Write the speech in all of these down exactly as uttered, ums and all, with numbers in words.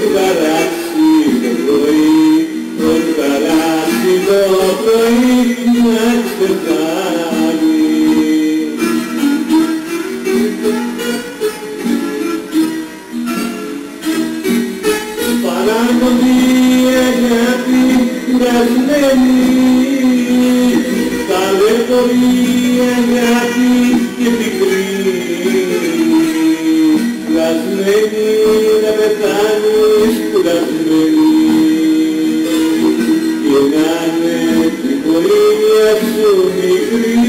του χαράξει το πρωί, του χαράξει το πρωί να ξεφτάνει. Παράκοντη αγάπη κουρασμένη, ταλαιπωρεί αγάπη και πικρή, κουρασμένη να πεθάνεις κουρασμένη και να είναι την πορεία σου μικρή.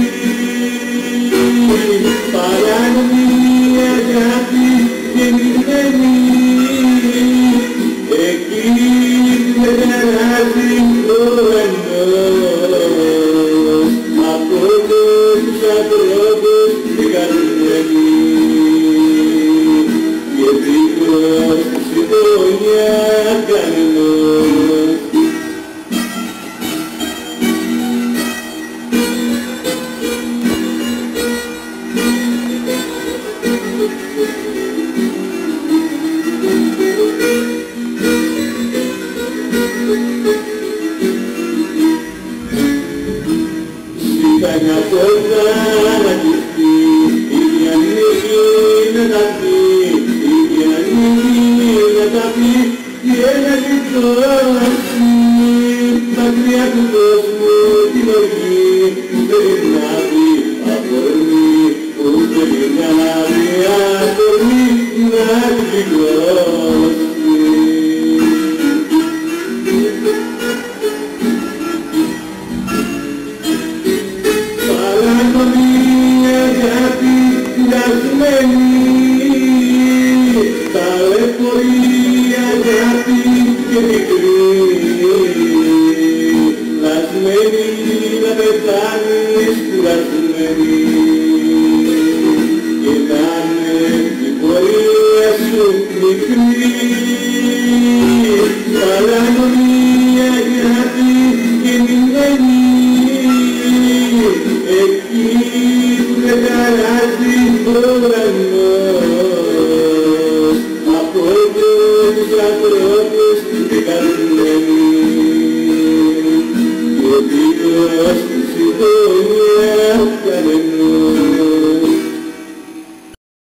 Παράκοντη αγάπη γεννημένη, εκεί δεν περάσει ο ουρανός από όλους τους ανθρώπους δικασμένοι και δίχως συντονιά κανενός. Μια πόρτα να κλειστεί, η ανοίγει να τα πει, η ανοίγει να τα πει και να γλιτώσει μακριά του κόσμου την οργή που περινάβει αφορμή, που περινάβει αφορμή να την γλιτώσει. Ταλαιπωρεί αγάπη και πικρή, λασμένη να πεθάνεις κουρασμένη και να είναι την πορεία σου μικρή. Παράκονη αγάπη γεννημένη, εκεί που δεν χαράζει ο ουρανός από όλους τους ανθρώπους δικασμένοι και δίχως